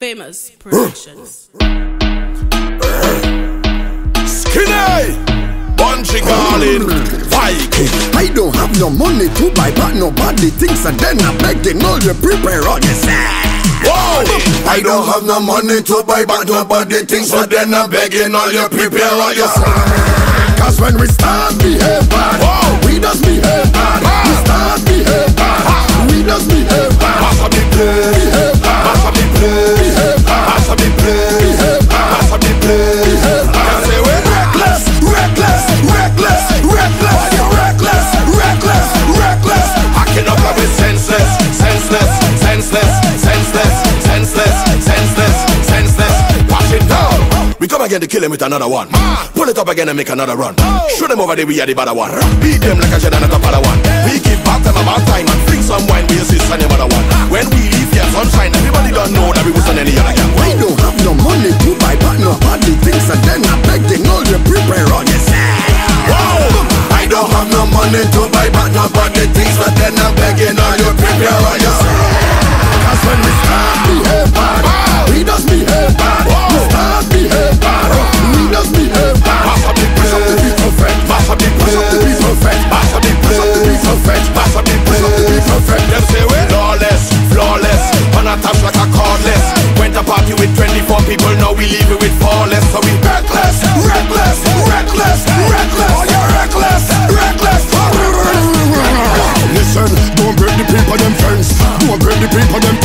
Famous Productions. Skinny, Bungie Garlin, Viking. I don't have no money to buy but nobody thinks, and then I'm begging all you prepare on yourself. Whoa! I don't have no money to buy but nobody thinks, but then I'm begging all you prepare on yourself. Cause when we start behave bad, we just behave bad. We start behave bad, we just behave bad. Pass up the play, behave bad. pass up the play, behave bad. pass up the play, behave bad. pass up the play. behave bad. I say we're reckless, reckless, reckless, reckless, reckless, reckless, reckless. Hacking up with senseless, senseless, senseless, senseless, senseless, senseless, senseless. Pass it down. We come again to kill him with another one. Pull it up again and make another run. Shoot them over there, we are the better one. Beat them like a shed and a one. We give back them about time and bring some wine. We assist on the other one. When we leave here sunshine, everybody don't know that we was on any other gang. I don't have no money to buy but nobody thinks, and then I'm begging all you prepare on yourself. Whoa! I don't have no money to buy but nobody thinks, but then I'm begging all you prepare on yourself. Cause when we start behave bad, we just behave bad. We start behave bad, we just behave bad. Mass up the Mash up the beat perfect, mass up the mash up the beat perfect, mass up the mash up the beat perfect, mass up the mash up the beat perfect. Them say we're lawless, flawless, unattached like a cordless. Went a party with 24 people, now we leave it with 4 less. So we reckless, reckless, reckless, reckless. Oh, you're reckless, reckless. Listen, don't break the paper them friends, don't break the paper them